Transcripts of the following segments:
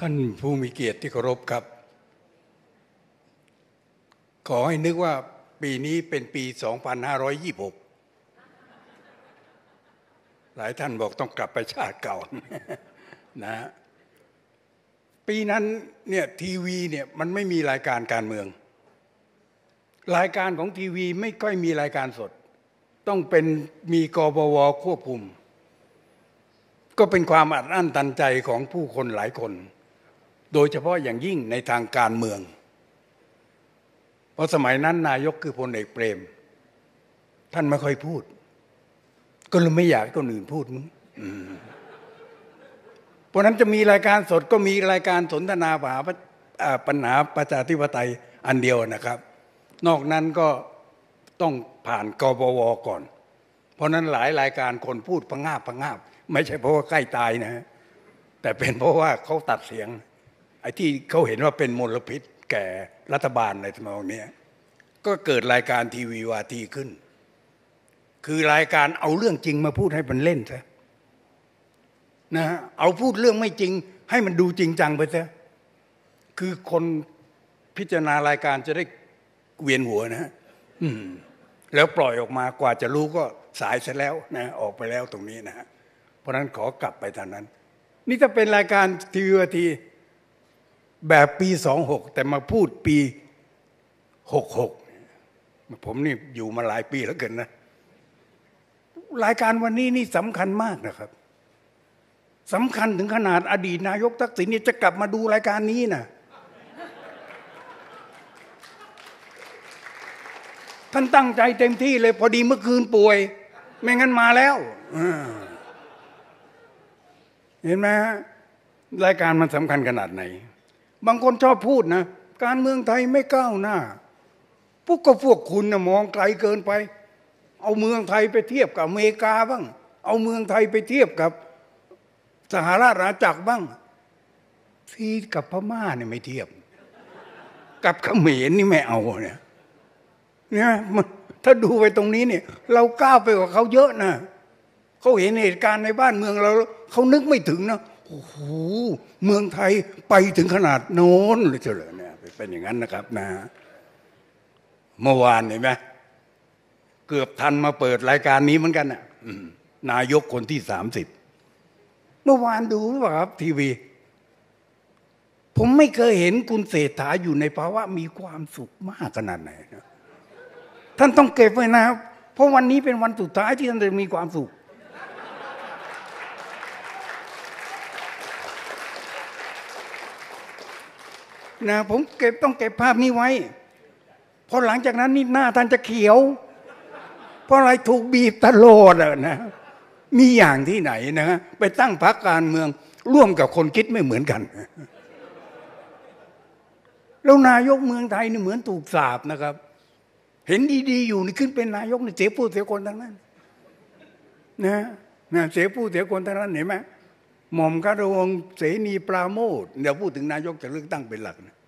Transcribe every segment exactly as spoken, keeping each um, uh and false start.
ท่านผู้มีเกียรติที่เคารพครับขอให้นึกว่าปีนี้เป็นปี สองพันห้าร้อยยี่สิบหก หลายท่านบอกต้องกลับไปชาติเก่านะปีนั้นเนี่ยทีวีเนี่ยมันไม่มีรายการการเมืองรายการของทีวีไม่ค่อยมีรายการสดต้องเป็นมีกบว.ควบคุมก็เป็นความอัดอั้นตันใจของผู้คนหลายคนโดยเฉพาะอย่างยิ่งในทางการเมืองเพราะสมัยนั้นนายกคือพลเอกเปรมท่านไม่ค่อยพูดก็เลยไม่อยากให้คนอื่นพูดมั้งเพราะนั้นจะมีรายการสดก็มีรายการสนทนาปัญหาประชาธิปไตยอันเดียวนะครับนอกนั้นก็ต้องผ่านกบว.ก่อนเพราะนั้นหลายรายการคนพูดพะงาบพะงาบไม่ใช่เพราะว่าใกล้ตายนะแต่เป็นเพราะว่าเขาตัดเสียงไอ้ที่เขาเห็นว่าเป็นมลพิษแก่รัฐบาลในทำนองนี้ก็เกิดรายการทีวีวาทีขึ้นคือรายการเอาเรื่องจริงมาพูดให้มันเล่นซะนะเอาพูดเรื่องไม่จริงให้มันดูจริงจังไปซะคือคนพิจารณารายการจะได้เวียนหัวนะอืมแล้วปล่อยออกมากว่าจะรู้ก็สายเสร็จแล้วนะออกไปแล้วตรงนี้นะเพราะนั้นขอกลับไปทางนั้นนี่จะเป็นรายการทีวีวาทีแบบปีสองหกแต่มาพูดปีหกหกผมนี่อยู่มาหลายปีแล้วเกินนะรายการวันนี้นี่สำคัญมากนะครับสำคัญถึงขนาดอดีตนายกทักษิณนี่จะกลับมาดูรายการนี้นะท่านตั้งใจเต็มที่เลยพอดีเมื่อคืนป่วยไม่งั้นมาแล้วเห็นไหมรายการมันสำคัญขนาดไหนบางคนชอบพูดนะการเมืองไทยไม่ก้าวหน้าพวกก็พวกคุณนะมองไกลเกินไปเอาเมืองไทยไปเทียบกับอเมริกาบ้างเอาเมืองไทยไปเทียบกับสหราชอาณาจักรบ้างที่กับพม่าเนี่ยไม่เทียบกับเขมรนี่ไม่เอาเนี่ยเนี่ยถ้าดูไปตรงนี้เนี่ยเราก้าวไปกว่าเขาเยอะนะเขาเห็นเหตุการณ์ในบ้านเมืองเราเขานึกไม่ถึงนะโอ้โหเมืองไทยไปถึงขนาดโน้นเลยเฉลยเนี่ยเป็นอย่างนั้นนะครับนะเมื่อวานเห็นไหมเกือบทันมาเปิดรายการนี้เหมือนกันน่ะนายกคนที่สามสิบเมื่อวานดูป่ะครับทีวีผมไม่เคยเห็นคุณเศรษฐาอยู่ในภาวะมีความสุขมากขนาดไหนนะท่านต้องเก็บไว้นะครับเพราะวันนี้เป็นวันสุดท้ายที่ท่านจะมีความสุขนะผมเก็บต้องเก็บภาพนี้ไว้เพราะหลังจากนั้นนี่หน้าท่านจะเขียวเพราะอะไรถูกบีบตลอดอ่ะนะมีอย่างที่ไหนนะไปตั้งพรรคการเมืองร่วมกับคนคิดไม่เหมือนกันแล้วนายกเมืองไทยนี่เหมือนถูกสาปนะครับเห็นดีๆอยู่นี่ขึ้นเป็นนายกนี่เสียผู้เสียคนทั้งนั้นนะนะเสียผู้เสียคนทั้งนั้นเห็นไหมหม่อมข้าราชการเสนีปราโมทเดี๋ยวพูดถึงนายกจะเลือกตั้งเป็นหลักนะ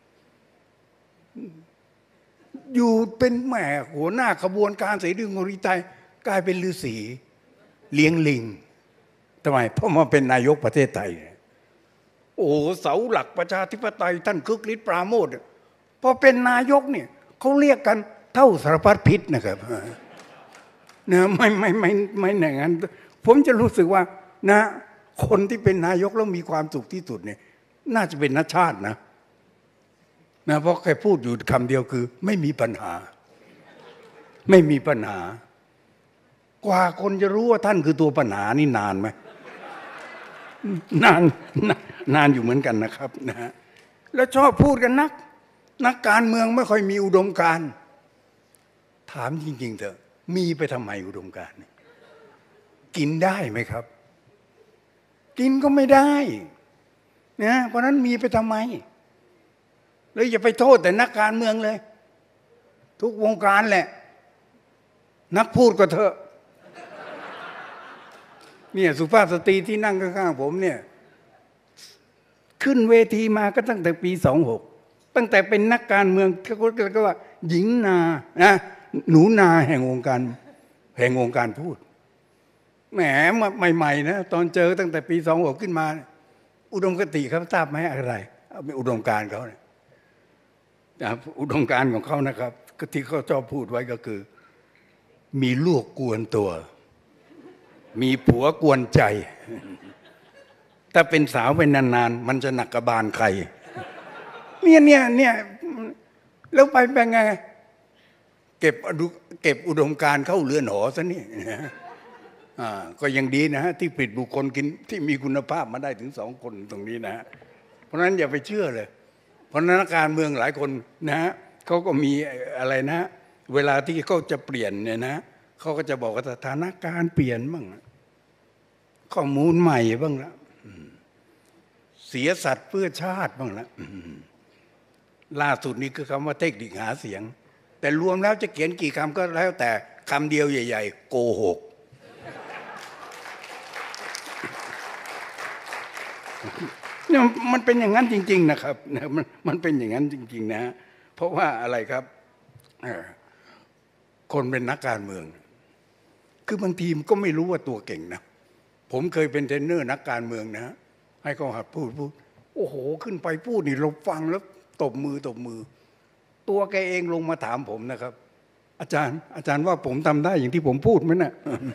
อยู่เป็นแม่หัวหน้าขบวนการเสรีของคนไทยกลายเป็นฤาษีเลี้ยงลิงทำไมเพราะมาเป็นนายกประเทศไทยโอ้เสาหลักประชาธิปไตยท่านคึกฤทธิ์ปราโมทย์พอเป็นนายกเนี่ยเขาเรียกกันเท่าสารพัดพิษนะครับนะไม่ไม่ไม่ไม่อย่างนั้นผมจะรู้สึกว่านะคนที่เป็นนายกแล้วมีความสุขที่สุดเนี่ยน่าจะเป็นนัชชาตินะนะเพราะแกพูดอยู่คำเดียวคือไม่มีปัญหาไม่มีปัญหากว่าคนจะรู้ว่าท่านคือตัวปัญหานี่นานไหมนานนานอยู่เหมือนกันนะครับนะฮะแล้วชอบพูดกันนักนักการเมืองไม่ค่อยมีอุดมการณ์ถามจริงๆเถอะมีไปทำไมอุดมการณ์กินได้ไหมครับกินก็ไม่ได้นะเพราะนั้นมีไปทำไมเลยอย่าไปโทษแต่นักการเมืองเลยทุกวงการแหละนักพูดก็เถอะเนี่ยสุภาพสตรีที่นั่งข้างๆผมเนี่ยขึ้นเวทีมาก็ตั้งแต่ปีสองหกตั้งแต่เป็นนักการเมืองเขาเรียกว่าหญิงนานะหนูนาแห่งวงการแห่งวงการพูดแหมใหม่ๆนะตอนเจอตั้งแต่ปีสองหกขึ้นมาอุดมคติเขาทราบไหมอะไรเป็นอุดมการณ์เขาเนี่ยอุดมการณ์ของเขานะครับที่เขาชอบพูดไว้ก็คือมีลูกกวนตัวมีผัวกวนใจถ้าเป็นสาวเป็นนานๆมันจะหนักกระบาลใครเนี่ยเนี่ยเนี่ยแล้วไปเป็นไงเก็บเก็บอุดมการณ์เข้าเรือนหอซะนี่อ่าก็ยังดีนะฮะที่ปิดบุคคลกินที่มีคุณภาพมาได้ถึงสองคนตรงนี้นะฮะเพราะฉะนั้นอย่าไปเชื่อเลยเพราะนักการเมืองหลายคนนะฮะเขาก็มีอะไรนะเวลาที่เขาจะเปลี่ยนเนี่ยนะเขาก็จะบอกว่าสถานการณ์เปลี่ยนบ้างข้อมูลใหม่บ้างละเสียสัตว์เพื่อชาติบ้างละล่าสุดนี้คือคำว่าเทคนิคหาเสียงแต่รวมแล้วจะเขียนกี่คำก็แล้วแต่คำเดียวใหญ่ๆโกหกเนี่ยมันเป็นอย่างนั้นจริงๆนะครับมันมันเป็นอย่างนั้นจริงๆนะเพราะว่าอะไรครับคนเป็นนักการเมืองคือบางทีมก็ไม่รู้ว่าตัวเก่งนะผมเคยเป็นเทรนเนอร์นักการเมืองนะให้เขาหัดพูดพูดโอ้โหขึ้นไปพูดนี่เราฟังแล้วตบมือตบมือตัวแกเองลงมาถามผมนะครับอาจารย์อาจารย์ว่าผมทำได้อย่างที่ผมพูดไหมนะ่ะ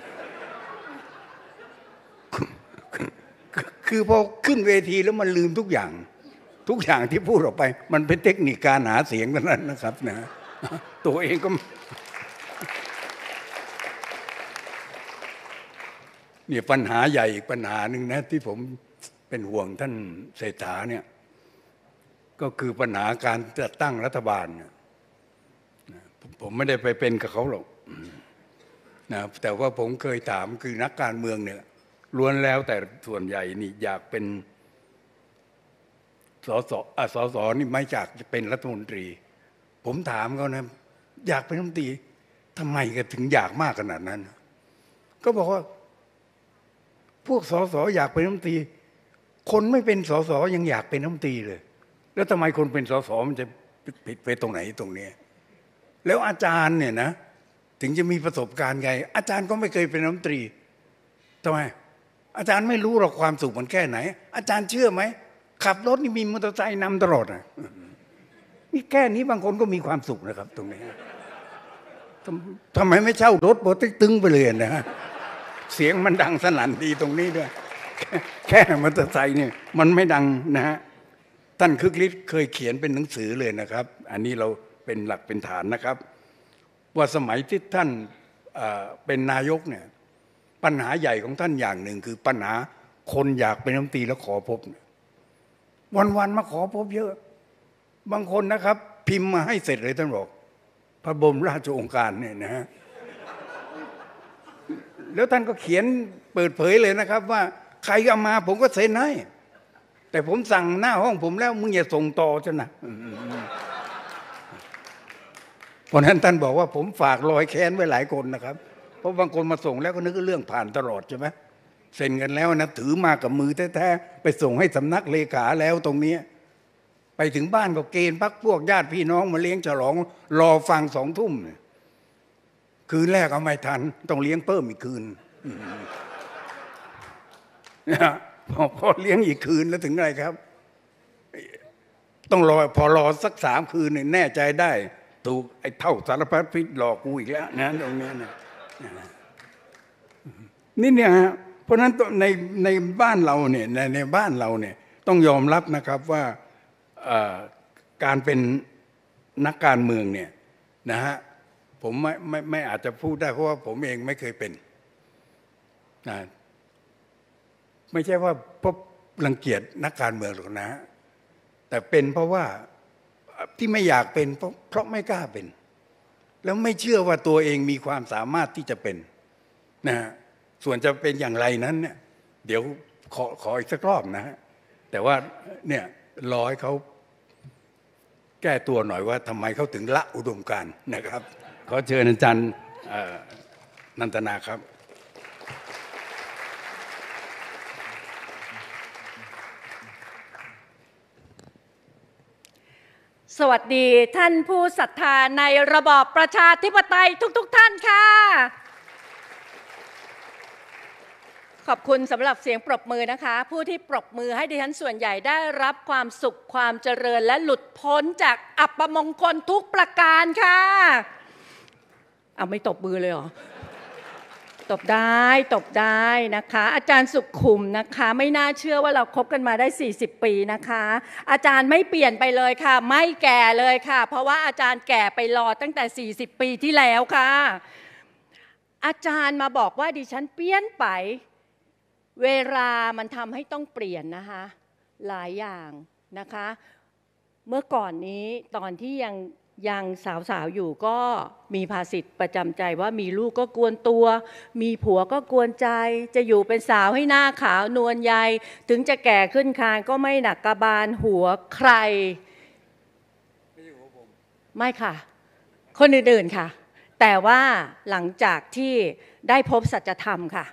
คือพอขึ้นเวทีแล้วมันลืมทุกอย่างทุกอย่างที่พูดออกไปมันเป็นเทคนิคการหาเสียงเท่านั้นนะครับนะตัวเองก็เนี่ยปัญหาใหญ่อีกปัญหาหนึ่งนะที่ผมเป็นห่วงท่านเศรษฐาเนี่ยก็คือปัญหาการจัดตั้งรัฐบาลเนี่ยผมไม่ได้ไปเป็นกับเขาหรอกนะแต่ว่าผมเคยถามคือนักการเมืองเนี่ยล้วนแล้วแต่ส่วนใหญ่นี่อยากเป็นสสอ่ะสสนี่ไม่อยากจะเป็นรัฐมนตรีผมถามเขานะอยากเป็นรัฐมนตรีทำไมก็ถึงอยากมากขนาดนั้นก็บอกว่าพวกสสอยากเป็นรัฐมนตรีคนไม่เป็นสสยังอยากเป็นรัฐมนตรีเลยแล้วทำไมคนเป็นสสมันจะผิดไปตรงไหนตรงนี้แล้วอาจารย์เนี่ยนะถึงจะมีประสบการณ์ไงอาจารย์ก็ไม่เคยเป็นรัฐมนตรีทำไมอาจารย์ไม่รู้หรอกความสุขมันแค่ไหนอาจารย์เชื่อไหมขับรถนี่มีมอเตอร์ไซค์นำตลอดนะนี่แค่นี้บางคนก็มีความสุขนะครับตรงนี้ทำไมไม่เช่ารถโบติ๊กตึงไปเลยนะฮะเสียงมันดังสนั่นดีตรงนี้ด้วยแค่มอเตอร์ไซค์นี่มันไม่ดังนะฮะท่านคึกฤทธิ์เคยเขียนเป็นหนังสือเลยนะครับอันนี้เราเป็นหลักเป็นฐานนะครับว่าสมัยที่ท่านเป็นนายกเนี่ยปัญหาใหญ่ของท่านอย่างหนึ่งคือปัญหาคนอยากเป็นรัฐมนตรีแล้วขอพบวันๆมาขอพบเยอะบางคนนะครับพิมพ์มาให้เสร็จเลยท่านบอกพระบรมราชโองการเนี่ยนะฮะแล้วท่านก็เขียนเปิดเผยเลยนะครับว่าใครเอามาผมก็เซ็นให้แต่ผมสั่งหน้าห้องผมแล้วมึงอย่าส่งต่อซะนะเพราะนั้นท่านบอกว่าผมฝากรอยแค้นไว้หลายคนนะครับเพราะบางคนมาส่งแล้วก็นึกว่าเรื่องผ่านตลอดใช่ไหมเซ็นกันแล้วนะถือมากับมือแท้ๆไปส่งให้สำนักเลขาแล้วตรงนี้ไปถึงบ้านก็เกณฑ์พักพวกญาติพี่น้องมาเลี้ยงฉลองรอฟังสองทุ่มคืนแรกเอาไม่ทันต้องเลี้ยงเพิ่มอีกคืนนะพอพอเลี้ยงอีกคืนแล้วถึงอะไรครับต้องรอพอรอสักสามคืนเนี่ยแน่ใจได้ถูกไอ้เท่าสารพัดพิษหลอกกูอีกแล้วนะตรงนี้นะนี่เนี่ยฮะเพราะฉะนั้นในในบ้านเราเนี่ยในในบ้านเราเนี่ยต้องยอมรับนะครับว่าการเป็นนักการเมืองเนี่ยนะฮะผมไม่ไม่ไม่อาจจะพูดได้เพราะว่าผมเองไม่เคยเป็นนะไม่ใช่ว่าเพราะรังเกียจนักการเมืองหรอกนะแต่เป็นเพราะว่าที่ไม่อยากเป็นเพราะเพราะไม่กล้าเป็นแล้วไม่เชื่อว่าตัวเองมีความสามารถที่จะเป็นนะฮะส่วนจะเป็นอย่างไรนั้นเนี่ยเดี๋ยวขอขออีกสักรอบนะฮะแต่ว่าเนี่ยรอให้เขาแก้ตัวหน่อยว่าทำไมเขาถึงละอุดมการณ์นะครับขอเชิญอาจารย์นันทนาครับสวัสดีท่านผู้ศรัทธาในระบอบประชาธิปไตยทุกๆ ท่านค่ะขอบคุณสำหรับเสียงปรบมือนะคะผู้ที่ปรบมือให้ดิฉันส่วนใหญ่ได้รับความสุขความเจริญและหลุดพ้นจากอัปมงคลทุกประการค่ะเอาไม่ตบมือเลยเหรอตบได้ตบได้นะคะอาจารย์สุขุมนะคะไม่น่าเชื่อว่าเราคบกันมาได้สี่สิบปีนะคะอาจารย์ไม่เปลี่ยนไปเลยค่ะไม่แก่เลยค่ะเพราะว่าอาจารย์แก่ไปรอตั้งแต่สี่สิบปีที่แล้วค่ะอาจารย์มาบอกว่าดิฉันเปลี่ยนไปเวลามันทำให้ต้องเปลี่ยนนะคะหลายอย่างนะคะเมื่อก่อนนี้ตอนที่ยังยังสาวๆอยู่ก็มีภาษิตประจำใจว่ามีลูกก็กวนตัวมีผัวก็กวนใจจะอยู่เป็นสาวให้หน้าขาวนวลใยถึงจะแก่ขึ้นคานก็ไม่หนักกระบาลหัวใครไม่ใช่หัวผมไม่ค่ะคนอื่นๆค่ะแต่ว่าหลังจากที่ได้พบสัจธรรมค่ะ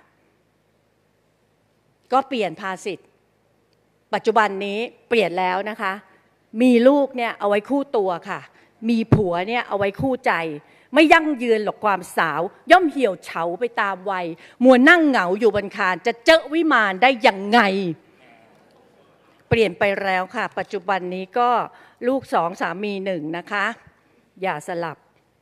ก็เปลี่ยนภาษิตปัจจุบันนี้เปลี่ยนแล้วนะคะมีลูกเนี่ยเอาไว้คู่ตัวค่ะมีผัวเนี่ยเอาไว้คู่ใจไม่ยั่งยืนหรอกความสาวย่อมเหี่ยวเฉาไปตามวัยมัวนั่งเหงาอยู่บนคานจะเจอวิมานได้ยังไงเปลี่ยนไปแล้วค่ะปัจจุบันนี้ก็ลูกสองสามีหนึ่งนะคะอย่าสลับ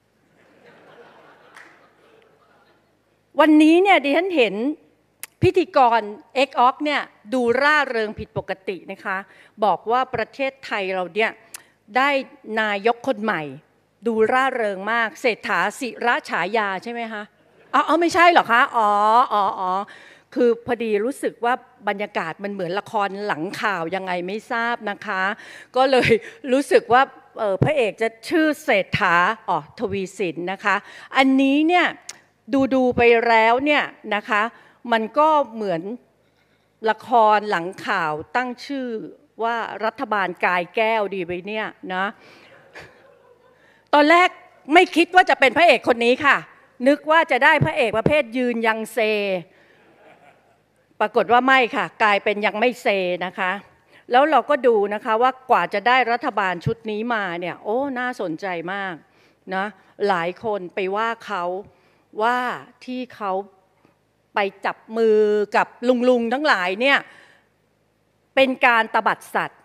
วันนี้เนี่ยดิฉันเห็นพิธีกรเอ็กออกเนี่ยดูร่าเริงผิดปกตินะคะบอกว่าประเทศไทยเราเนี่ยได้นายกคนใหม่ดูร่าเริงมากเศรษฐาศิระฉายาใช่ไหมคะอ๋อไม่ใช่หรอคะอ๋ออ๋ออ๋อคือพอดีรู้สึกว่าบรรยากาศมันเหมือนละครหลังข่าวยังไงไม่ทราบนะคะก็เลยรู้สึกว่าเอ่อพระเอกจะชื่อเศรษฐาอ๋อทวีสินนะคะอันนี้เนี่ยดูดูไปแล้วเนี่ยนะคะมันก็เหมือนละครหลังข่าวตั้งชื่อว่ารัฐบาลกายแก้วดีไปเนี่ยนะตอนแรกไม่คิดว่าจะเป็นพระเอกคนนี้ค่ะนึกว่าจะได้พระเอกประเภทยืนยังเซปรากฏว่าไม่ค่ะกลายเป็นยังไม่เซนะคะแล้วเราก็ดูนะคะว่ากว่าจะได้รัฐบาลชุดนี้มาเนี่ยโอ้น่าสนใจมากนะหลายคนไปว่าเขาว่าที่เขาไปจับมือกับลุงๆทั้งหลายเนี่ยเป็นการตบัดสัตว์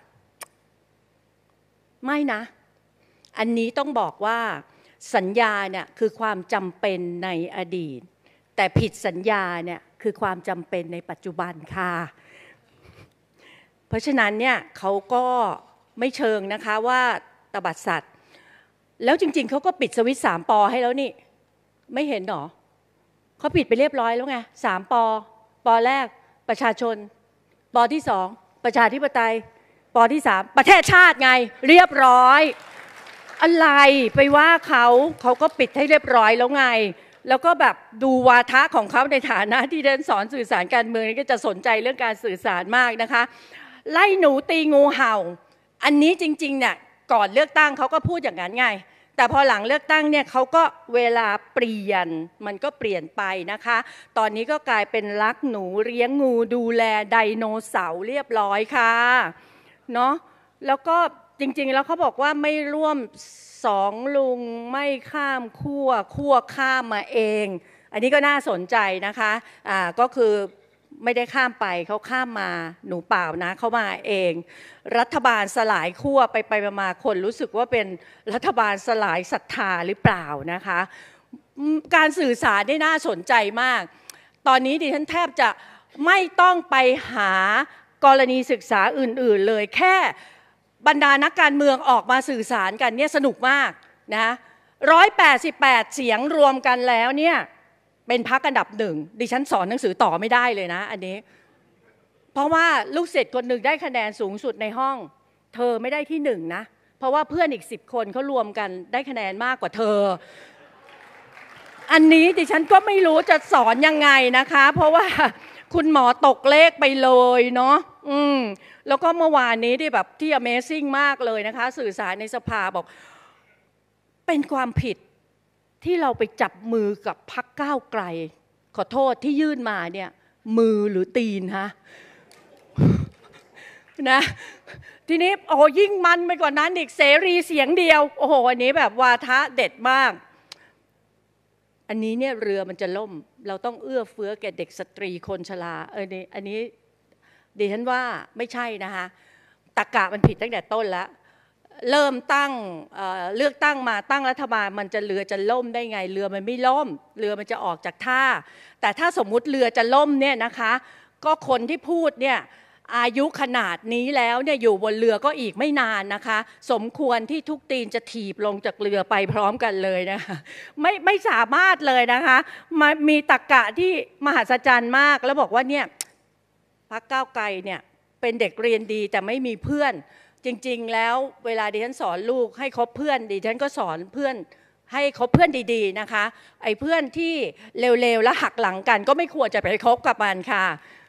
ไม่นะอันนี้ต้องบอกว่าสัญญาเนี่ยคือความจำเป็นในอดีตแต่ผิดสัญญาเนี่ยคือความจำเป็นในปัจจุบันค่ะเพราะฉะนั้นเนี่ยเขาก็ไม่เชิงนะคะว่าตบัดสัตว์แล้วจริงๆเขาก็ปิดสวิตช์สามปอให้แล้วนี่ไม่เห็นหรอเขาปิดไปเรียบร้อยแล้วไงสามปอปอแรกประชาชนปอที่สองประชาธิปไตยปอที่สามประเทศชาติไงเรียบร้อยอะไรไปว่าเขาเขาก็ปิดให้เรียบร้อยแล้วไงแล้วก็แบบดูวาทะของเขาในฐานะที่เดินสอนสื่อสารการเมืองก็จะสนใจเรื่องการสื่อสารมากนะคะไล่หนูตีงูเห่าอันนี้จริงๆเนี่ยก่อนเลือกตั้งเขาก็พูดอย่างนั้นไงแต่พอหลังเลือกตั้งเนี่ยเขาก็เวลาเปลี่ยนมันก็เปลี่ยนไปนะคะตอนนี้ก็กลายเป็นรักหนูเลี้ยงงูดูแลไดโนเสาร์เรียบร้อยค่ะเนาะแล้วก็จริงๆแล้วเขาบอกว่าไม่ร่วมสองลุงไม่ข้ามขั้วขั้วข้ามมาเองอันนี้ก็น่าสนใจนะคะอ่าก็คือไม่ได้ข้ามไปเขาข้ามมาหนูเปล่านะเขามาเองรัฐบาลสลายขั้วไปไปมาคนรู้สึกว่าเป็นรัฐบาลสลายศรัทธาหรือเปล่านะคะการสื่อสารได้น่าสนใจมากตอนนี้ดิฉันแทบจะไม่ต้องไปหากรณีศึกษาอื่นๆเลยแค่บรรดานักการเมืองออกมาสื่อสารกันเนี่ยสนุกมากนะร้อยแปดสิบแปดเสียงรวมกันแล้วเนี่ยเป็นพรรคอันดับหนึ่งดิฉันสอนหนังสือต่อไม่ได้เลยนะอันนี้เพราะว่าลูกศิษย์คนหนึ่งได้คะแนนสูงสุดในห้องเธอไม่ได้ที่หนึ่งนะเพราะว่าเพื่อนอีกสิบคนเขารวมกันได้คะแนนมากกว่าเธออันนี้ดิฉันก็ไม่รู้จะสอนยังไงนะคะเพราะว่าคุณหมอตกเลขไปเลยเนาะอืมแล้วก็เมื่อวานนี้ที่แบบที่ Amazing มากเลยนะคะสื่อสารในสภาบอกเป็นความผิดที่เราไปจับมือกับพรรคก้าวไกลขอโทษที่ยื่นมาเนี่ยมือหรือตีนฮะนะทีนี้โอ้ยิ่งมันไปกว่านั้นอีกเสรีเสียงเดียวโอ้โหอันนี้แบบวาทะเด็ดมากอันนี้เนี่ยเรือมันจะล่มเราต้องเอื้อเฟื้อแก่เด็กสตรีคนชราเอออันนี้ดิฉันว่าไม่ใช่นะคะตรรกะมันผิดตั้งแต่ต้นแล้วเริ่มตั้ง เอ่อ เลือกตั้งมาตั้งรัฐบาลมันจะเรือจะล่มได้ไงเรือมันไม่ล่มเรือมันจะออกจากท่าแต่ถ้าสมมุติเรือจะล่มเนี่ยนะคะก็คนที่พูดเนี่ยอายุขนาดนี้แล้วเนี่ยอยู่บนเรือก็อีกไม่นานนะคะสมควรที่ทุกตีนจะถีบลงจากเรือไปพร้อมกันเลยนะคะไม่ไม่สามารถเลยนะคะมามีตรรกะที่มหัศจรรย์มากแล้วบอกว่าเนี่ยพรรคก้าวไกลเนี่ยเป็นเด็กเรียนดีแต่ไม่มีเพื่อนจริงๆแล้วเวลาดิฉันสอนลูกให้คบเพื่อนดิฉันก็สอนเพื่อนให้คบเพื่อนดีๆนะคะไอ้เพื่อนที่เลวๆและหักหลังกันก็ไม่ควรจะไปคบกับมันค่ะ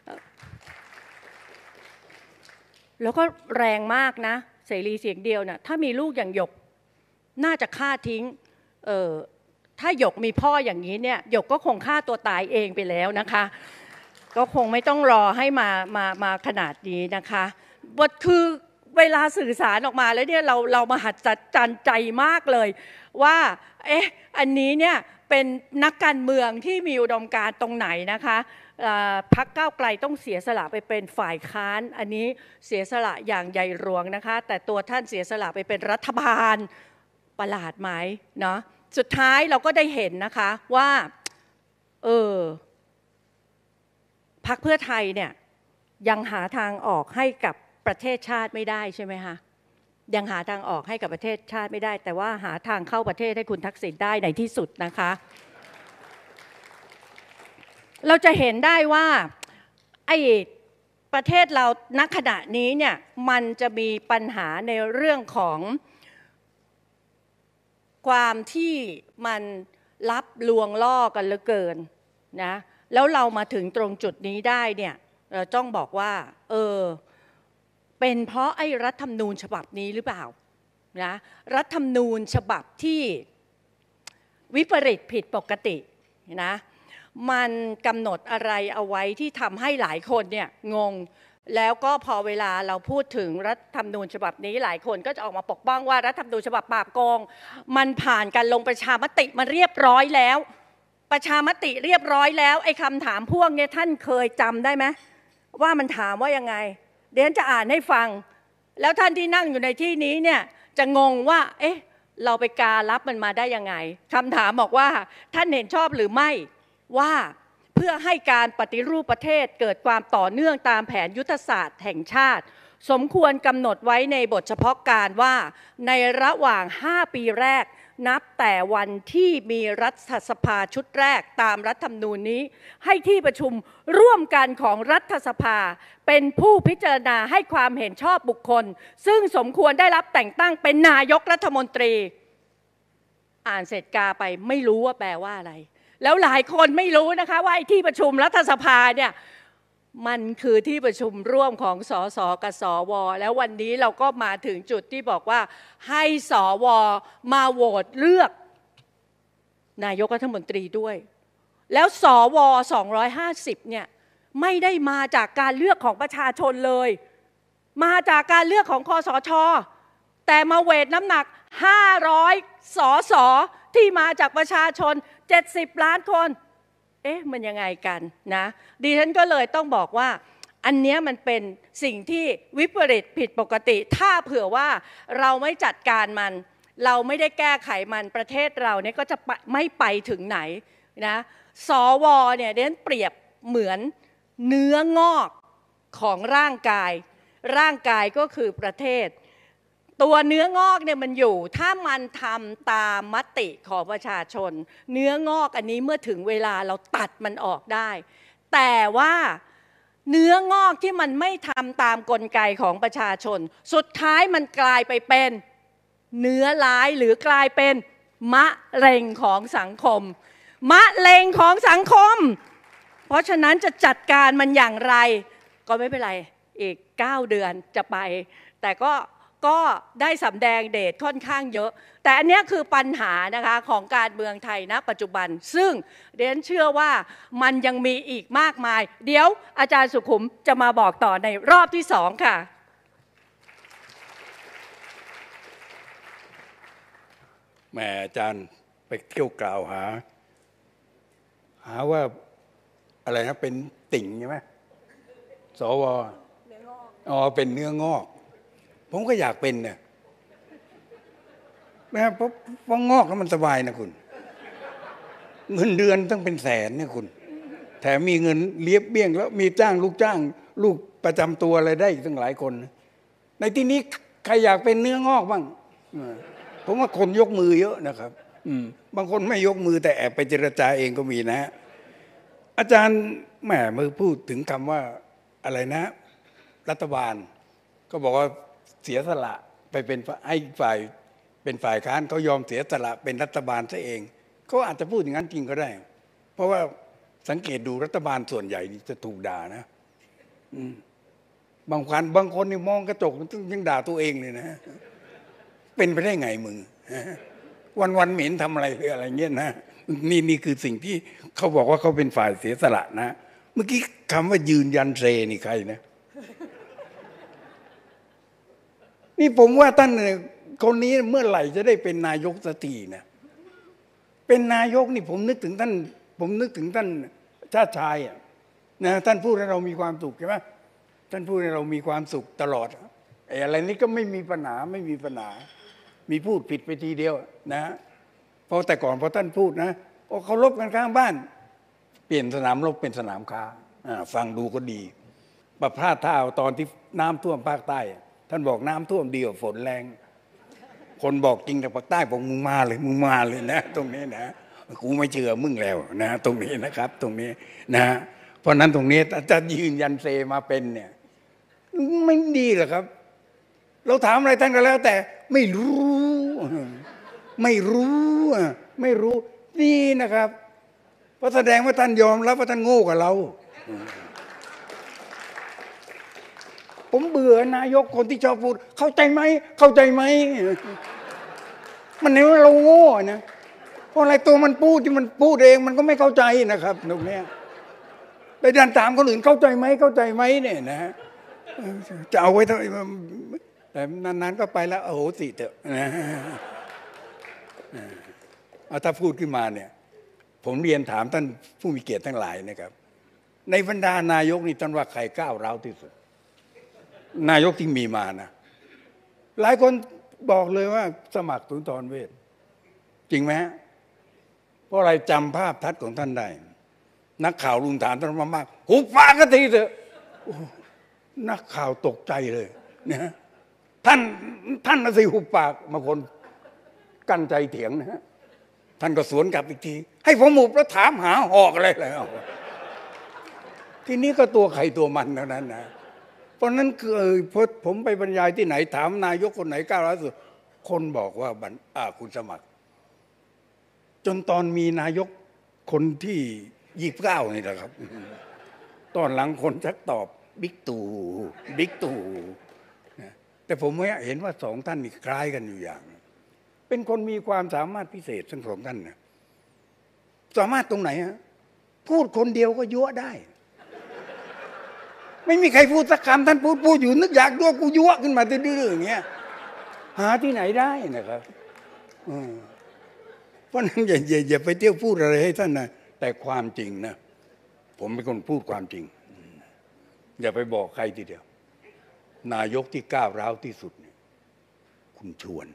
แล้วก็แรงมากนะเสรีเสียงเดียวน่ะถ้ามีลูกอย่างหยกน่าจะฆ่าทิ้งเออถ้าหยกมีพ่ออย่างนี้เนี่ยหยกก็คงฆ่าตัวตายเองไปแล้วนะคะก็คงไม่ต้องรอให้มามามาขนาดนี้นะคะบทคือเวลาสื่อสารออกมาแล้วเนี่ยเราเรามหัศจรรย์ใจมากเลยว่าเอ๊ะอันนี้เนี่ยเป็นนักการเมืองที่มีอุดมการณ์ตรงไหนนะคะพรรคก้าวไกลต้องเสียสละไปเป็นฝ่ายค้านอันนี้เสียสละอย่างใหญ่หลวงนะคะแต่ตัวท่านเสียสละไปเป็นรัฐบาลประหลาดไหมเนาะสุดท้ายเราก็ได้เห็นนะคะว่าเออพรรคเพื่อไทยเนี่ยยังหาทางออกให้กับประเทศชาติไม่ได้ใช่ไหมคะยังหาทางออกให้กับประเทศชาติไม่ได้แต่ว่าหาทางเข้าประเทศให้คุณทักษิณได้ในที่สุดนะคะเราจะเห็นได้ว่าไอ้ประเทศเราณขณะนี้เนี่ยมันจะมีปัญหาในเรื่องของความที่มันรับลวงล่อกันเหลือเกินนะแล้วเรามาถึงตรงจุดนี้ได้เนี่ยเราต้องบอกว่าเออเป็นเพราะไอ้รัฐธรรมนูญฉบับนี้หรือเปล่านะรัฐธรรมนูญฉบับที่วิปริตผิดปกตินะมันกำหนดอะไรเอาไว้ที่ทำให้หลายคนเนี่ยงงแล้วก็พอเวลาเราพูดถึงรัฐธรรมนูญฉบับนี้หลายคนก็จะออกมาปกป้องว่ารัฐธรรมนูญฉบับปราบโกงมันผ่านการลงประชามติมาเรียบร้อยแล้วประชามติเรียบร้อยแล้วไอ้คำถามพวกนี้ท่านเคยจำได้ไหมว่ามันถามว่ายังไงเดี๋ยวจะอ่านให้ฟังแล้วท่านที่นั่งอยู่ในที่นี้เนี่ยจะงงว่าเอ๊ะเราไปการับมันมาได้ยังไงคำถามบอกว่าท่านเห็นชอบหรือไม่ว่าเพื่อให้การปฏิรูปประเทศเกิดความต่อเนื่องตามแผนยุทธศาสตร์แห่งชาติสมควรกำหนดไว้ในบทเฉพาะการว่าในระหว่างห้าปีแรกนับแต่วันที่มีรัฐสภาชุดแรกตามรัฐธรรมนูญนี้ให้ที่ประชุมร่วมกันของรัฐสภาเป็นผู้พิจารณาให้ความเห็นชอบบุคคลซึ่งสมควรได้รับแต่งตั้งเป็นนายกรัฐมนตรีอ่านเสร็จกาไปไม่รู้ว่าแปลว่าอะไรแล้วหลายคนไม่รู้นะคะว่าไอ้ที่ประชุมรัฐสภาเนี่ยมันคือที่ประชุมร่วมของสสกับสวแล้ววันนี้เราก็มาถึงจุดที่บอกว่าให้สวมาโหวตเลือกนายกรัฐมนตรีด้วยแล้วสวสองร้อยห้าสิบเนี่ยไม่ได้มาจากการเลือกของประชาชนเลยมาจากการเลือกของคสช.แต่มาเวทน้ำหนักห้าร้อยสสที่มาจากประชาชนเจ็ดสิบล้านคนเอ๊ะมันยังไงกันนะดิฉันก็เลยต้องบอกว่าอันนี้มันเป็นสิ่งที่วิปริตผิดปกติถ้าเผื่อว่าเราไม่จัดการมันเราไม่ได้แก้ไขมันประเทศเราเนี่ยก็จะไม่ไปถึงไหนนะสวเนี่ยดิฉันเปรียบเหมือนเนื้องอกของร่างกายร่างกายก็คือประเทศตัวเนื้องอกเนี่ยมันอยู่ถ้ามันทำตามมติของประชาชนเนื้องอกอันนี้เมื่อถึงเวลาเราตัดมันออกได้แต่ว่าเนื้องอกที่มันไม่ทำตามกลไกของประชาชนสุดท้ายมันกลายไปเป็นเนื้อร้ายหรือกลายเป็นมะเร็งของสังคมมะเร็งของสังคมเพราะฉะนั้นจะจัดการมันอย่างไรก็ไม่เป็นไรอีกเก้าเดือนจะไปแต่ก็ก็ได้สำแดงเดชค่อนข้างเยอะแต่อันนี้คือปัญหานะคะของการเมืองไทยณปัจจุบันซึ่งเดนเชื่อว่ามันยังมีอีกมากมายเดี๋ยวอาจารย์สุขุมจะมาบอกต่อในรอบที่สองค่ะแม่อาจารย์ไปเกี่ยวกล่าวหาหาว่าอะไรนะเป็นติ่งใช่ไหมสวอ๋อเป็นเนื้องอกผมก็อยากเป็นเนี่ยนะเพราะเพราะงอกแล้วมันสบายนะคุณเงินเดือนต้องเป็นแสนเนี่ยคุณแถมมีเงินเลี้ยบเบี้ยงแล้วมีจ้างลูกจ้างลูกประจำตัวอะไรได้อีกตั้งหลายคนในที่นี้ใครอยากเป็นเนื้องอกบ้างผมว่าคนยกมือเยอะนะครับบางคนไม่ยกมือแต่แอบไปเจรจาเองก็มีนะอาจารย์แหมมือพูดถึงคำว่าอะไรนะรัฐบาลก็บอกว่าเสียสละไปเป็นให้ฝ่ายเป็นฝ่ายค้านเขายอมเสียสละเป็นรัฐบาลซะเองเขาอาจจะพูดอย่างนั้นจริงก็ได้เพราะว่าสังเกตดูรัฐบาลส่วนใหญ่นี่จะถูกด่านะบางคนบางคนนี่มองกระจกยังด่าตัวเองเลยนะเป็นไปได้ไงมึงวันวันเหม็นทำอะไรหรืออะไรเงี้ยนะนี่นี่คือสิ่งที่เขาบอกว่าเขาเป็นฝ่ายเสียสละนะเมื่อกี้คำว่ายืนยันเซนี่ใครนะนี่ผมว่าท่านคนนี้เมื่อไหร่จะได้เป็นนายกสักทีนะเป็นนายกนี่ผมนึกถึงท่านผมนึกถึงท่านชาติชายอ่ะนะท่านพูดให้เรามีความสุขใช่ไหมท่านพูดให้เรามีความสุขตลอดไอ้อะไรนี้ก็ไม่มีปัญหาไม่มีปัญหามีพูดผิดไปทีเดียวนะเพราะแต่ก่อนพอท่านพูดนะโอ้เขารบกันข้างบ้านเปลี่ยนสนามรบเป็นสนามค้าฟังดูก็ดีประพลาดท่าตอนที่น้ำท่วมภาคใต้ท่านบอกน้ำท่วมดีกว่าฝนแรงคนบอกจริงแต่ภาคใต้บอกมึงมาเลยมึงมาเลยนะตรงนี้นะกูไม่เชื่อมึงแล้วนะตรงนี้นะครับตรงนี้นะเพราะนั้นตรงนี้จะยืนยันเซมาเป็นเนี่ยไม่ดีหรอกครับเราถามอะไรท่านก็แล้วแต่ไม่รู้ไม่รู้ไม่รู้นี่นะครับเพราะแสดงว่าท่านยอมรับว่าท่านโง่กว่าเราผมเบื่อนายกคนที่ชอบพูดเข้าใจไหมเข้าใจไหมมันเห็นว่าเราโง่นะเพราะอะไรตัวมันพูดที่มันพูดเองมันก็ไม่เข้าใจนะครับตรงนี้ไปดันถามคนอื่นเข้าใจไหมเข้าใจไหมเนี่ยนะจะเอาไว้เท่าแต่นานๆก็ไปแล้วโอ้โหสิเถอะนะเอาถ้าพูดขึ้นมาเนี่ยผมเรียนถามท่านผู้มีเกียรติทั้งหลายนะครับในบรรดานายกนี่ท่านว่าใครก้าวร้าวที่สุดนายกที่มีมานะหลายคนบอกเลยว่าสมัครสุนทรเวชจริงไหมฮะเพราะอะไรจำภาพทัศน์ของท่านได้นักข่าวรุมถามท่านมากๆหุบปากกันทีเถอะนักข่าวตกใจเลยนะท่านท่านน่ะสิหุบปากบางคนกั้นใจเถียงนะฮะท่านก็สวนกลับอีกทีให้ผมหุบแล้วถามหาหอกอะไรแล้วทีนี้ก็ตัวใครตัวมันเท่านั้นนะเพราะนั้นคือพอผมไปบรรยายที่ไหนถามนายกคนไหนก้าวร้าวสุดคนบอกว่าอ่าคุณสมัครจนตอนมีนายกคนที่ยี่สิบเก้านี่แหละครับตอนหลังคนชักตอบบิ๊กตู่บิ๊กตู่แต่ผมเห็นว่าสองท่านนี่คล้ายกันอยู่อย่างเป็นคนมีความสามารถพิเศษทั้งสองท่านนะสามารถตรงไหนฮะพูดคนเดียวก็ยั่วได้ไม่มีใครพูดสักคำท่านพูดพูดอยู่นึกอยากยั่วกูยั่วขึ้นมาดื้อๆอย่างเงี้ยหาที่ไหนได้นะครับเพราะนั้นอย่าอย่าอย่าไปเที่ยวพูดอะไรให้ท่านนะแต่ความจริงนะผมเป็นคนพูดความจริงอย่าไปบอกใครทีเดียวนายกที่ก้าวร้าวที่สุดเนี่ยคุณชวน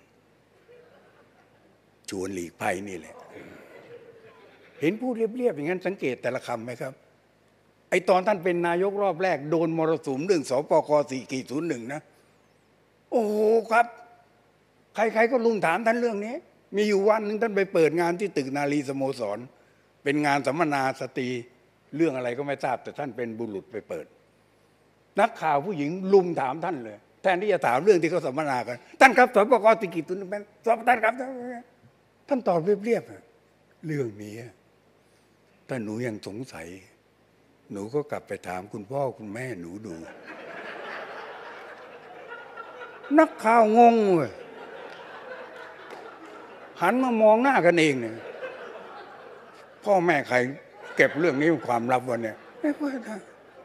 ชวนหลีกภัยนี่แหละเห็นพูดเรียบๆอย่างนั้นสังเกตแต่ละคำไหมครับไอตอนท่านเป็นนายกรอบแรกโดนมรสุมเรื่องสปก สี่ ศูนย์ หนึ่งนะโอ้โหครับใครๆก็ลุมถามท่านเรื่องนี้มีอยู่วันนึงท่านไปเปิดงานที่ตึกนารีสโมสรเป็นงานสัมมนาสตรีเรื่องอะไรก็ไม่ทราบแต่ท่านเป็นบุรุษไปเปิดนักข่าวผู้หญิงลุมถามท่านเลยแทนที่จะถามเรื่องที่เขาสัมมนากันท่านครับสปก สี่ ศูนย์ หนึ่งเป็นสอบท่านครับท่านตอบเรียบๆเรื่องนี้ถ้าหนูยังสงสัยหนูก็กลับไปถามคุณพ่อคุณแม่หนูดูนักข่าวงงเลยหันมามองหน้ากันเองเนี่ยพ่อแม่ใครเก็บเรื่องนี้เป็นความลับวันเนี่ยไม่พูดนะ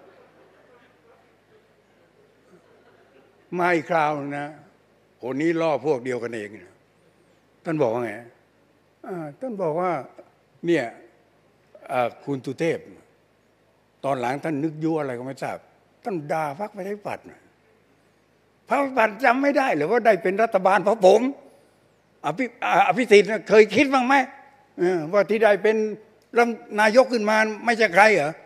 มาอีกคราวนะคนนี้ล่อพวกเดียวกันเองท่านบอกว่าไงท่านบอกว่าเนี่ยคุณสุเทพตอนหลังท่านนึกยั่วอะไรก็ไม่ทราบท่านด่าพรรคประชาธิปัตย์พรรคประชาธิปัตย์จำไม่ได้หรือว่าได้เป็นรัฐบาลเพราะผมอภิอภิสิทธิ์เคยคิดบ้างไหมว่าที่ได้เป็นนายกขึ้นมาไม่ใช่ใครเหรอ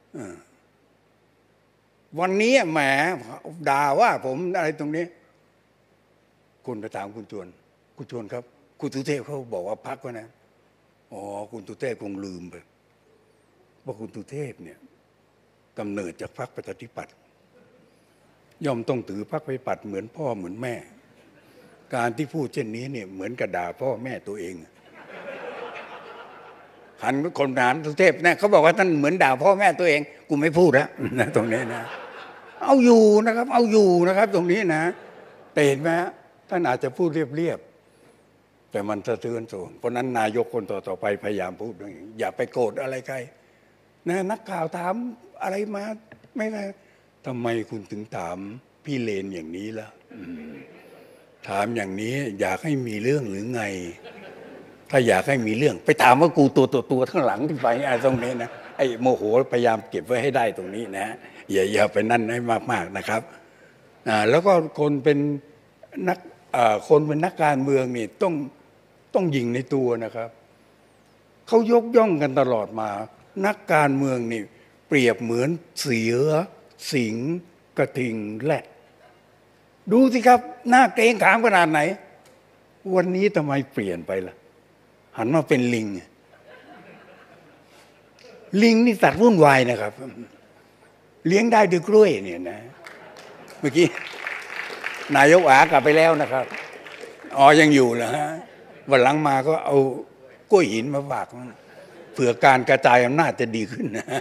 วันนี้แหมด่าว่าผมอะไรตรงนี้คุณไปถามคุณชวนคุณชวนครับคุณสุเทพเขาบอกว่าพรรคว่านะอ๋อคุณสุเทพคงลืมไปว่าคุณสุเทพเนี่ยกำเนิดจากพรรคประชาธิปัตย์ย่อมต้องถือพรรคประชาธิปัตย์เหมือนพ่อเหมือนแม่การที่พูดเช่นนี้เนี่ยเหมือนกระด่าพ่อแม่ตัวเองหันคนถามสุเทพเนี่ยเขาบอกว่าท่านเหมือนด่าพ่อแม่ตัวเองกูไม่พูดแล้วนะตรงนี้นะเอาอยู่นะครับเอาอยู่นะครับตรงนี้นะแต่เห็นไหมท่านอาจจะพูดเรียบๆแต่มันสะเทือนโซนเพราะนั้นนายกคนต่อๆไปพยายามพูดอย่าไปโกรธอะไรใครนะนักข่าวถามอะไรมาไม่ไม่ทำไมคุณถึงถามพี่เลนอย่างนี้ล่ะถามอย่างนี้อยากให้มีเรื่องหรือไงถ้าอยากให้มีเรื่องไปถามว่ากูตัวตัวตัวข้างหลังที่ไปไอ้ตรงนี้นะไอ้โมโหพยายามเก็บไว้ให้ได้ตรงนี้นะอย่าอย่าไปนั่นให้มากๆนะครับอ่าแล้วก็คนเป็นนักอ่าคนเป็นนักการเมืองนี่ต้องต้องยิงในตัวนะครับเขายกย่องกันตลอดมานักการเมืองนี่เปรียบเหมือนเสือสิงห์กระทิงแรดดูสิครับหน้าเกรงขามขนาดไหนวันนี้ทำไมเปลี่ยนไปล่ะหันมาเป็นลิงลิงนี่สัตว์วุ่นวายนะครับเลี้ยงได้ด้วยกล้วยเนี่ยนะเมื่อกี้นายกอากลับไปแล้วนะครับอ๋อยังอยู่เหรอฮะวันหลังมาก็เอากล้วยหินมาฝากเผื่อการกระจายอำนาจจะดีขึ้นนะ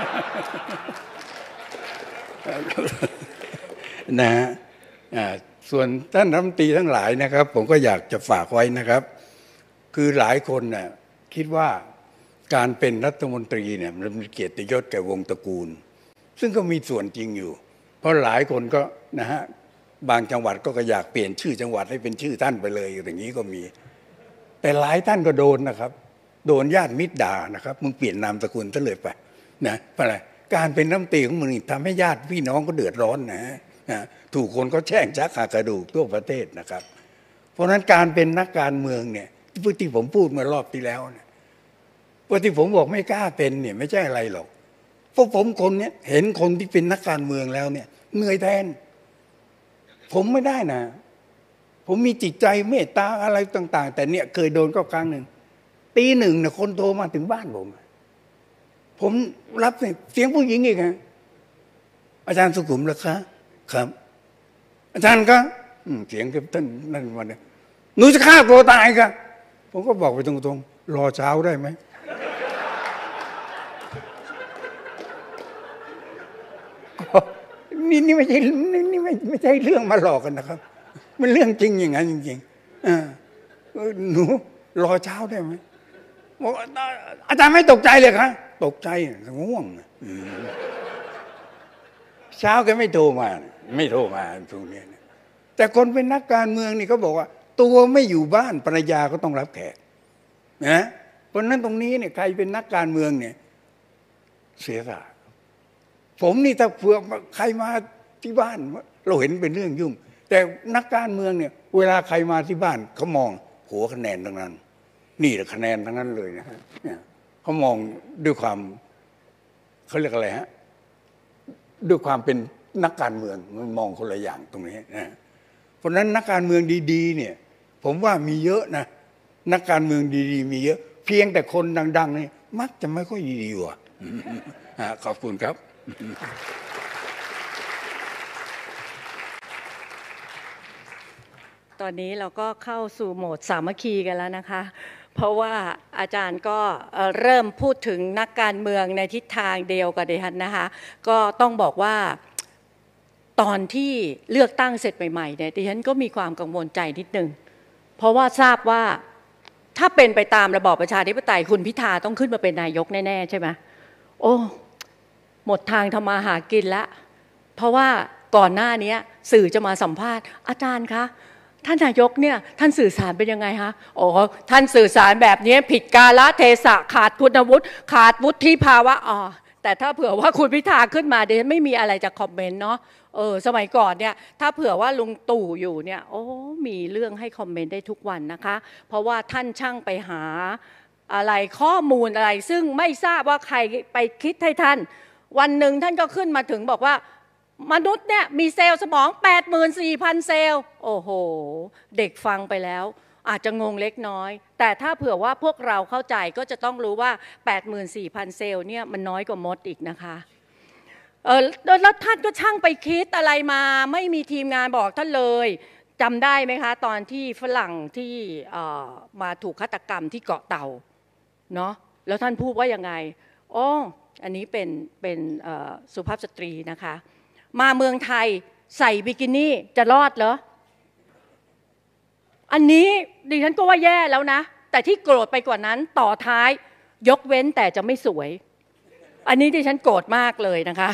นะฮะส่วนท่านรัฐมนตรีทั้งหลายนะครับผมก็อยากจะฝากไว้นะครับคือหลายคนน่ะคิดว่าการเป็นรัฐมนตรีเนี่ยมันเป็นเกียรติยศแก่วงตระกูลซึ่งก็มีส่วนจริงอยู่เพราะหลายคนก็นะฮะบางจังหวัดก็อยากเปลี่ยนชื่อจังหวัดให้เป็นชื่อท่านไปเลยอย่างนี้ก็มีแต่หลายท่านก็โดนนะครับโดนญาติมิตรด่านะครับมึงเปลี่ยนนามสกุลซะเลยไปนะเพราะอะไรการเป็นรัฐมนตรีของมึงทำให้ญาติพี่น้องก็เดือดร้อนนะนะถูกคนก็แช่งชักหักกระดูกทั่วประเทศนะครับเพราะฉะนั้นการเป็นนักการเมืองเนี่ยที่ผมพูดเมื่อรอบที่แล้วเนี่ยว่าที่ผมบอกไม่กล้าเป็นเนี่ยไม่ใช่อะไรหรอกเพราะผมคนเนี้ยเห็นคนที่เป็นนักการเมืองแล้วเนี่ยเหนื่อยแทนผมไม่ได้นะผมมีจิตใจเมตตาอะไรต่างๆแต่เนี่ยเคยโดนก็ครั้งหนึ่งตีหนึ่งเนี่ยคนโทรมาถึงบ้านผมผมรับเสียงผู้หญิงอีกฮะอาจารย์สุขุมเหรอคะครับอาจารย์ก็เสียงกับท่านนั่นวันนี้หนูจะฆ่าตัวตายกันผมก็บอกไปตรงๆรอเช้าได้ไหมนี่นี่ไม่ใช่นี่ไม่ไม่ใช่เรื่องมาหลอกกันนะครับมันเรื่องจริงอย่างนั้นจริงๆอ่าหนูรอเช้าได้ไหมบอกอาจารย์ไม่ตกใจเลยครับตกใจง่วงเช้าแกไม่โทรมาไม่โทรมาตรงนี้แต่คนเป็นนักการเมืองนี่เขาบอกว่าตัวไม่อยู่บ้านภรรยาก็ต้องรับแขกนะเพราะนั้นตรงนี้เนี่ยใครเป็นนักการเมืองเนี่ยเสียสละผมนี่ถ้าเผื่อใครมาที่บ้านเราเห็นเป็นเรื่องยุ่งแต่นักการเมืองเนี่ยเวลาใครมาที่บ้านเขามองหัวคะแนนทั้งนั้นนี่แหละคะแนนทั้งนั้นเลยนะฮะเขามองด้วยความเขาเรียกอะไรฮะด้วยความเป็นนักการเมืองมันมองคนละอย่างตรงนี้นะเพราะฉะนั้นนักการเมืองดีๆเนี่ยผมว่ามีเยอะนะนักการเมืองดีๆมีเยอะเพียงแต่คนดังๆนี่มักจะไม่ค่อยดีว่ะขอบคุณครับตอนนี้เราก็เข้าสู่โหมดสามัคคีกันแล้วนะคะเพราะว่าอาจารย์ก็เริ่มพูดถึงนักการเมืองในทิศทางเดียวกับดิฉันนะคะก็ต้องบอกว่าตอนที่เลือกตั้งเสร็จใหม่ๆเนี่ยดิฉันก็มีความกังวลใจนิดนึงเพราะว่าทราบว่าถ้าเป็นไปตามระบอบประชาธิปไตยคุณพิธาต้องขึ้นมาเป็นนายกแน่ๆใช่ไหมโอ้หมดทางทำมาหากินแล้วเพราะว่าก่อนหน้านี้สื่อจะมาสัมภาษณ์อาจารย์คะท่านนายกเนี่ยท่านสื่อสารเป็นยังไงฮะอ๋อท่านสื่อสารแบบนี้ผิดกาลเทศะขาดคุณวุฒิขาดวุฒิภาวะอ๋อแต่ถ้าเผื่อว่าคุณพิธาขึ้นมาเดี๋ยวไม่มีอะไรจะคอมเมนต์เนาะเออสมัยก่อนเนี่ยถ้าเผื่อว่าลุงตู่อยู่เนี่ยโอ้มีเรื่องให้คอมเมนต์ได้ทุกวันนะคะเพราะว่าท่านช่างไปหาอะไรข้อมูลอะไรซึ่งไม่ทราบว่าใครไปคิดให้ท่านวันหนึ่งท่านก็ขึ้นมาถึงบอกว่ามนุษย์เนี่ยมีเซลล์สมอง แปดหมื่นสี่พัน เซลล์โอ้โหเด็กฟังไปแล้วอาจจะงงเล็กน้อยแต่ถ้าเผื่อว่าพวกเราเข้าใจก็จะต้องรู้ว่า แปดหมื่นสี่พัน เซลล์เนี่ยมันน้อยกว่ามดอีกนะคะเออแล้วท่านก็ช่างไปคิดอะไรมาไม่มีทีมงานบอกท่านเลยจำได้ไหมคะตอนที่ฝรั่งที่มาถูกฆาตกรรมที่เกาะเต่าเนาะแล้วท่านพูดว่ายังไงอ๋ออันนี้เป็นเป็นสุภาพสตรีนะคะมาเมืองไทยใส่บิกินี่จะรอดเหรออันนี้ดิฉันก็ว่าแย่แล้วนะแต่ที่โกรธไปกว่านั้นต่อท้ายยกเว้นแต่จะไม่สวยอันนี้ดิฉันโกรธมากเลยนะคะ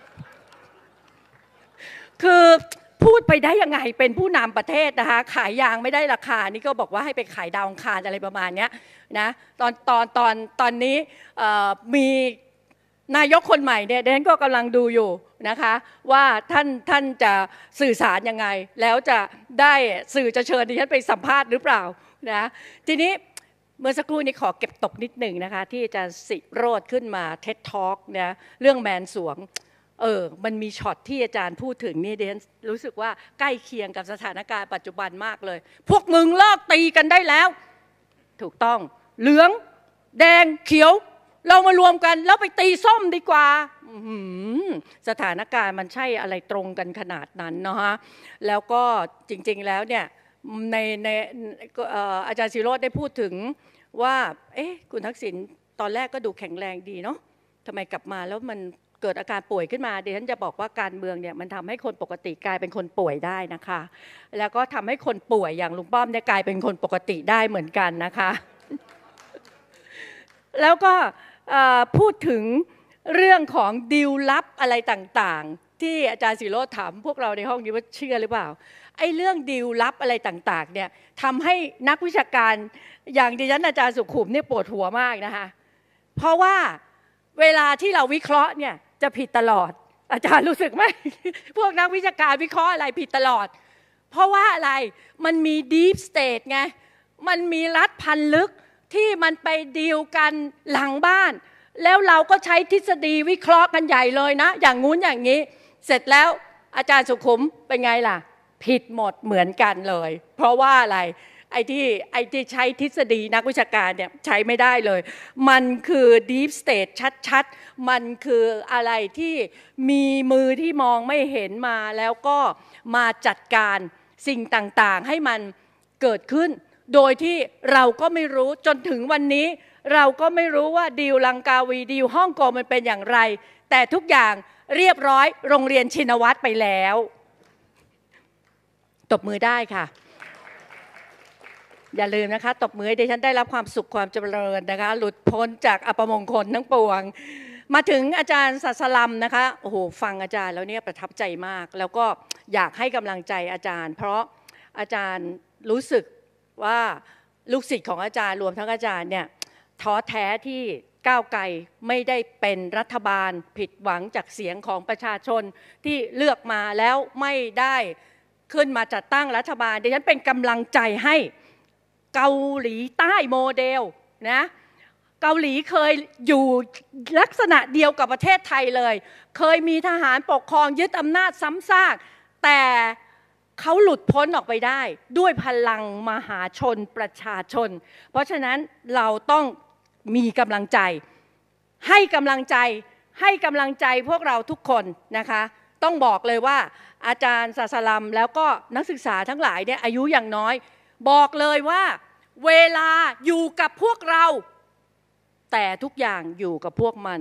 คือพูดไปได้ยังไงเป็นผู้นำประเทศนะคะขายยางไม่ได้ราคานี่ก็บอกว่าให้ไปขายดาวอังคารอะไรประมาณนี้นะตอนตอนตอนตอนนี้มีนายกคนใหม่เนี่ยดิฉันก็กำลังดูอยู่นะคะว่าท่านท่านจะสื่อสารยังไงแล้วจะได้สื่อจะเชิญดิฉันไปสัมภาษณ์หรือเปล่านะทีนี้เมื่อสักครู่นี้ขอเก็บตกนิดหนึ่งนะคะที่จะสิโรดขึ้นมาเท็ดทอล์กเนี่ยเรื่องแมนสวงเออมันมีช็อตที่อาจารย์พูดถึงนี่ดิฉันรู้สึกว่าใกล้เคียงกับสถานการณ์ปัจจุบันมากเลยพวกมึงเลิกตีกันได้แล้วถูกต้องเหลืองแดงเขียวเรามารวมกันแล้วไปตีส้มดีกว่าสถานการณ์มันใช่อะไรตรงกันขนาดนั้นเนาะแล้วก็จริงๆแล้วเนี่ยในในอาจารย์ศิโรจน์ได้พูดถึงว่าเอ๊ะคุณทักษิณตอนแรกก็ดูแข็งแรงดีเนาะทำไมกลับมาแล้วมันเกิดอาการป่วยขึ้นมาเดี๋ยวฉันจะบอกว่าการเมืองเนี่ยมันทำให้คนปกติกลายเป็นคนป่วยได้นะคะแล้วก็ทำให้คนป่วยอย่างลุงป้อมเนี่ยกลายเป็นคนปกติได้เหมือนกันนะคะแล้วก็พูดถึงเรื่องของดีลลับอะไรต่างๆที่อาจารย์ศิโรจน์ถามพวกเราในห้องนี้ว่าเชื่อหรือเปล่าไอ้เรื่องดีลลับอะไรต่างๆเนี่ยทำให้นักวิชาการอย่างดิฉันอาจารย์สุขุมเนี่ยปวดหัวมากนะคะเพราะว่าเวลาที่เราวิเคราะห์เนี่ยจะผิดตลอดอาจารย์รู้สึกไหม พวกนักวิชาการวิเคราะห์อะไรผิดตลอดเพราะว่าอะไรมันมี deep state ไงมันมีรัฐพันลึกที่มันไปดีลกันหลังบ้านแล้วเราก็ใช้ทฤษฎีวิเคราะห์กันใหญ่เลยนะอย่างงู้นอย่างนี้เสร็จแล้วอาจารย์สุขุมเป็นไงล่ะผิดหมดเหมือนกันเลยเพราะว่าอะไรไอ้ที่ไอ้ที่ใช้ทฤษฎีนักวิชาการเนี่ยใช้ไม่ได้เลยมันคือ deep state ชัดๆมันคืออะไรที่มีมือที่มองไม่เห็นมาแล้วก็มาจัดการสิ่งต่างๆให้มันเกิดขึ้นโดยที่เราก็ไม่รู้จนถึงวันนี้เราก็ไม่รู้ว่าดีลลังกาวีดีลฮ่องกงมันเป็นอย่างไรแต่ทุกอย่างเรียบร้อยโรงเรียนชินวัตรไปแล้วตบมือได้ค่ะอย่าลืมนะคะตบมือให้ดิฉันได้รับความสุขความเจริญนะคะหลุดพ้นจากอัปมงคลทั้งปวงมาถึงอาจารย์ศาสลัมนะคะโอ้โหฟังอาจารย์แล้วเนี่ยประทับใจมากแล้วก็อยากให้กำลังใจอาจารย์เพราะอาจารย์รู้สึกว่าลูกศิษย์ของอาจารย์รวมทั้งอาจารย์เนี่ยท้อแท้ที่ก้าวไกลไม่ได้เป็นรัฐบาลผิดหวังจากเสียงของประชาชนที่เลือกมาแล้วไม่ได้ขึ้นมาจัดตั้งรัฐบาลดิฉันเป็นกำลังใจให้เกาหลีใต้โมเดลนะเกาหลีเคยอยู่ลักษณะเดียวกับประเทศไทยเลยเคยมีทหารปกครองยึดอำนาจซ้ำซากแต่เขาหลุดพ้นออกไปได้ด้วยพลังมหาชนประชาชนเพราะฉะนั้นเราต้องมีกำลังใจให้กำลังใจให้กำลังใจพวกเราทุกคนนะคะต้องบอกเลยว่าอาจารย์ศาสลัมแล้วก็นักศึกษาทั้งหลายเนี่ยอายุอย่างน้อยบอกเลยว่าเวลาอยู่กับพวกเราแต่ทุกอย่างอยู่กับพวกมัน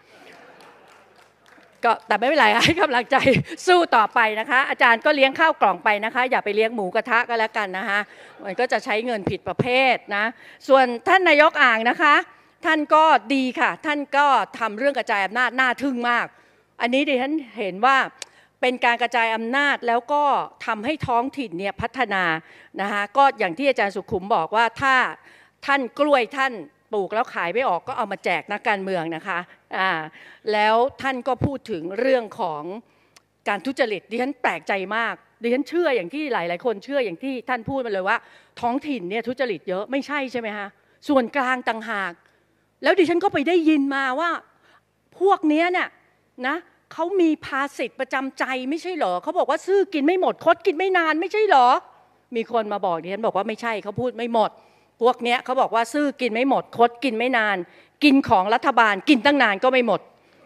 ก็แต่ไม่เป็นไรให้กำลังใจสู้ต่อไปนะคะอาจารย์ก็เลี้ยงข้าวกล่องไปนะคะอย่าไปเลี้ยงหมูกระทะก็แล้วกันนะคะมันก็จะใช้เงินผิดประเภทนะส่วนท่านนายกอ่างนะคะท่านก็ดีค่ะท่านก็ทำเรื่องกระจายอำนาจน่าทึ่งมากอันนี้ดิฉันเห็นว่าเเป็นการกระจายอำนาจแล้วก็ทำให้ท้องถิ่นเนี่ยพัฒนานะคะก็อย่างที่อาจารย์สุขุมบอกว่าถ้าท่านกล้วยท่านปลูกแล้วขายไม่ออกก็เอามาแจกนักการเมืองนะคะอ่าแล้วท่านก็พูดถึงเรื่องของการทุจริตดิฉันแปลกใจมากดิฉันเชื่ออย่างที่หลายๆคนเชื่ออย่างที่ท่านพูดมาเลยว่าท้องถิ่นเนี่ยทุจริตเยอะไม่ใช่ใช่ไหมคะส่วนกลางต่างหากแล้วดิฉันก็ไปได้ยินมาว่าพวกนี้เนี่ยนะเขามีภาษิตประจำใจไม่ใช่เหรอเขาบอกว่าซื่อกินไม่หมดคดกินไม่นานไม่ใช่เหรอมีคนมาบอกดิฉันบอกว่าไม่ใช่เขาพูดไม่หมดพวกเนี้ยเขาบอกว่าซื่อกินไม่หมดคดกินไม่นานกินของรัฐบาลกินตั้งนานก็ไม่หมด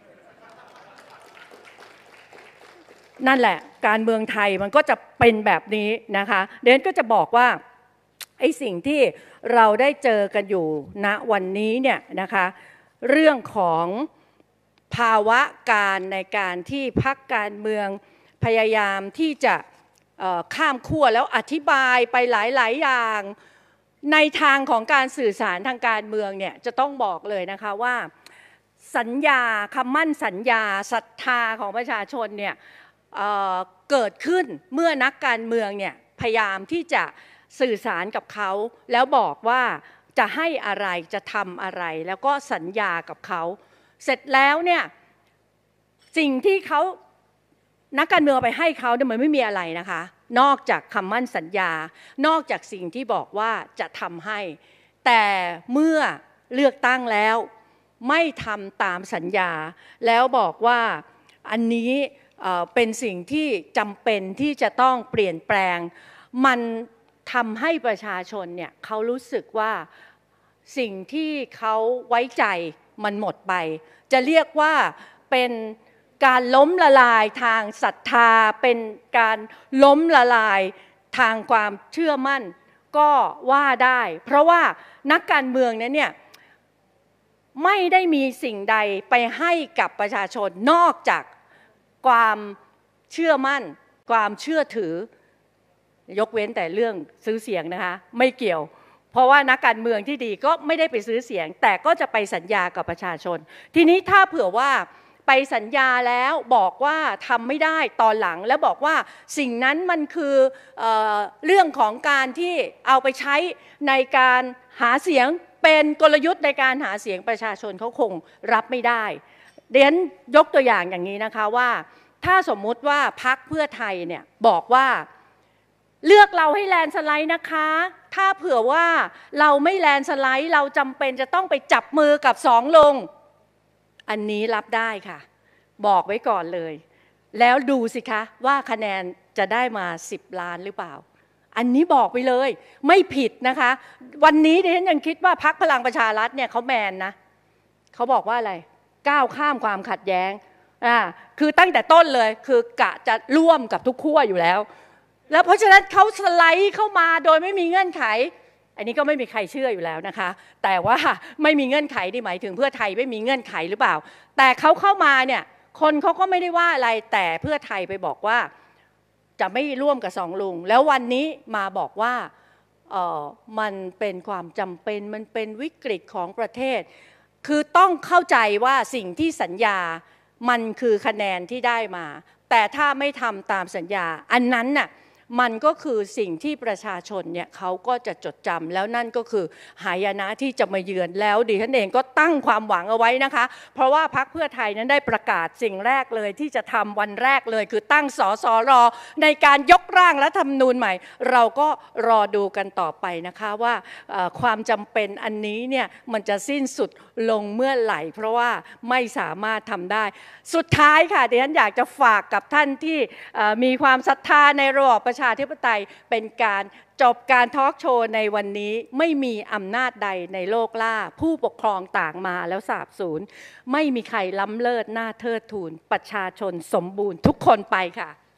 นั่นแหละการเมืองไทยมันก็จะเป็นแบบนี้นะคะเดนก็จะบอกว่าไอ้สิ่งที่เราได้เจอกันอยู่ณวันนี้เนี่ยนะคะเรื่องของภาวะการในการที่พรรคการเมืองพยายามที่จะข้ามขั้วแล้วอธิบายไปหลายๆอย่างในทางของการสื่อสารทางการเมืองเนี่ยจะต้องบอกเลยนะคะว่าสัญญาคำมั่นสัญญาศรัทธาของประชาชนเนี่ยเอ่อเกิดขึ้นเมื่อนักการเมืองเนี่ยพยายามที่จะสื่อสารกับเขาแล้วบอกว่าจะให้อะไรจะทำอะไรแล้วก็สัญญากับเขาเสร็จแล้วเนี่ยสิ่งที่เขานักการเมืองไปให้เขาเนี่ยมันไม่มีอะไรนะคะนอกจากคำมั่นสัญญานอกจากสิ่งที่บอกว่าจะทำให้แต่เมื่อเลือกตั้งแล้วไม่ทำตามสัญญาแล้วบอกว่าอันนี้เป็นสิ่งที่จำเป็นที่จะต้องเปลี่ยนแปลงมันทำให้ประชาชนเนี่ยเขารู้สึกว่าสิ่งที่เขาไว้ใจมันหมดไปจะเรียกว่าเป็นการล้มละลายทางศรัทธาเป็นการล้มละลายทางความเชื่อมั่นก็ว่าได้เพราะว่านักการเมืองนั้นเนี่ยไม่ได้มีสิ่งใดไปให้กับประชาชนนอกจากความเชื่อมั่นความเชื่อถือยกเว้นแต่เรื่องซื้อเสียงนะคะไม่เกี่ยวเพราะว่านักการเมืองที่ดีก็ไม่ได้ไปซื้อเสียงแต่ก็จะไปสัญญากับประชาชนทีนี้ถ้าเผื่อว่าไปสัญญาแล้วบอกว่าทำไม่ได้ตอนหลังแล้วบอกว่าสิ่งนั้นมันคือเอ่อเรื่องของการที่เอาไปใช้ในการหาเสียงเป็นกลยุทธ์ในการหาเสียงประชาชนเขาคงรับไม่ได้เดี๋ยวยกตัวอย่างอย่างนี้นะคะว่าถ้าสมมุติว่าพรรคเพื่อไทยเนี่ยบอกว่าเลือกเราให้แลนด์สไลด์นะคะถ้าเผื่อว่าเราไม่แลนด์สไลด์เราจำเป็นจะต้องไปจับมือกับสองลุงอันนี้รับได้ค่ะบอกไว้ก่อนเลยแล้วดูสิคะว่าคะแนนจะได้มาสิบล้านหรือเปล่าอันนี้บอกไปเลยไม่ผิดนะคะวันนี้ดิฉันยังคิดว่าพรรคพลังประชารัฐเนี่ยเขาแมนนะเขาบอกว่าอะไรก้าวข้ามความขัดแย้งอ่าคือตั้งแต่ต้นเลยคือกะจะร่วมกับทุกขั้วอยู่แล้วแล้วเพราะฉะนั้นเขาสไลด์เข้ามาโดยไม่มีเงื่อนไขอันนี้ก็ไม่มีใครเชื่ออยู่แล้วนะคะแต่ว่าไม่มีเงื่อนไขนี่หมายถึงเพื่อไทยไม่มีเงื่อนไขหรือเปล่าแต่เขาเข้ามาเนี่ยคนเขาก็ไม่ได้ว่าอะไรแต่เพื่อไทยไปบอกว่าจะไม่ร่วมกับสองลุงแล้ววันนี้มาบอกว่าเอ่อมันเป็นความจำเป็นมันเป็นวิกฤตของประเทศคือต้องเข้าใจว่าสิ่งที่สัญญามันคือคะแนนที่ได้มาแต่ถ้าไม่ทำตามสัญญาอันนั้นน่ะมันก็คือสิ่งที่ประชาชนเนี่ยเขาก็จะจดจำแล้วนั่นก็คือหายนะที่จะมาเยือนแล้วดิฉันเองก็ตั้งความหวังเอาไว้นะคะเพราะว่าพรรคเพื่อไทยนั้นได้ประกาศสิ่งแรกเลยที่จะทำวันแรกเลยคือตั้งสสรในการยกร่างรัฐธรรมนูญใหม่เราก็รอดูกันต่อไปนะคะว่าความจำเป็นอันนี้เนี่ยมันจะสิ้นสุดลงเมื่อไหร่เพราะว่าไม่สามารถทำได้สุดท้ายค่ะดิฉันอยากจะฝากกับท่านที่มีความศรัทธาในระบอบประชาธิปไตยเป็นการจบการทอล์กโชว์ในวันนี้ไม่มีอำนาจใดในโลกล่าผู้ปกครองต่างมาแล้วสาบสูญไม่มีใครล้ำเลิศหน้าเทิดทูนประชาชนสมบูรณ์ทุกคนไปค่ะ